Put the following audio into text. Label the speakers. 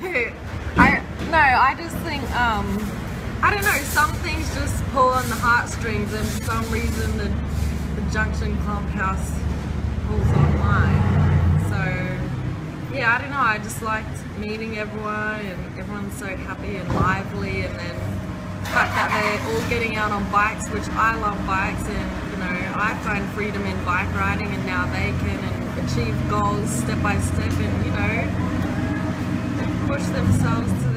Speaker 1: I just think, I don't know, some things just pull on the heartstrings, and for some reason the Junction Clubhouse pulls on mine. So, yeah, I don't know, I just liked meeting everyone, and everyone's so happy and lively, and then the fact that they're all getting out on bikes, which I love bikes, and you know, I find freedom in bike riding, and now they can and achieve goals step by step, and you know, push themselves to